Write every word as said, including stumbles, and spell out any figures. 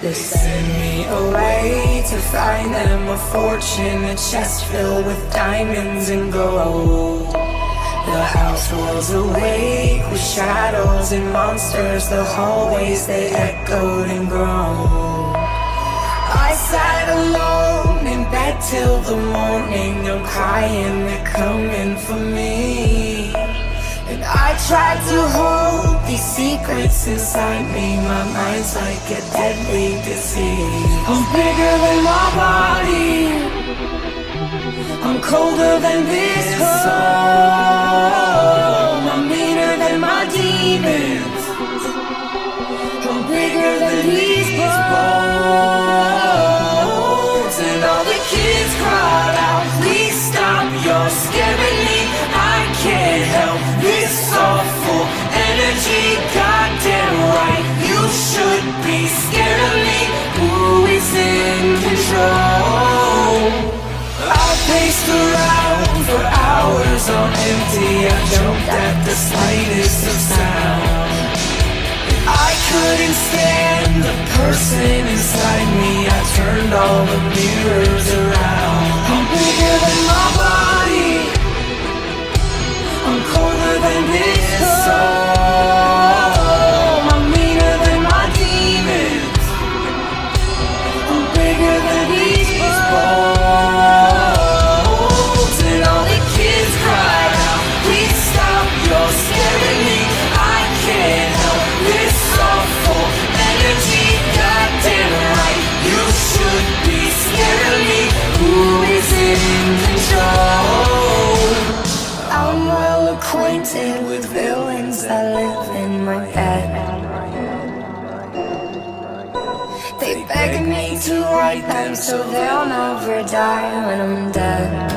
They send me away to find them a fortune, a chest filled with diamonds and gold. The house was awake with shadows and monsters. The hallways, they echoed and groaned. I sat alone in bed till the morning. I'm crying, they're coming for me. And I tried to hold these secrets inside me. My mind's like a deadly disease. I'm bigger than my body, I'm colder than this home. I'm meaner than my demons, I'm bigger than these bones. And all the kids cried out, please stop, you're scaring me. I can't help this awful energy. Goddamn right, you should be scared of me. Who is in control? I paced around for hours on empty. I jumped at the slightest of sound. I couldn't stand the person inside me. I turned all the mirrors around. I'm bigger than my body, I'm colder than this home. I'm meaner than my demons, I'm bigger than these bones. And all the kids cried out, please stop, you're scaring me. I can't help this awful energy. Goddamn right, you should be scared of me. Who is in control? I'm well acquainted with villains that live in my head. They beg me to write them so they'll never die when I'm dead.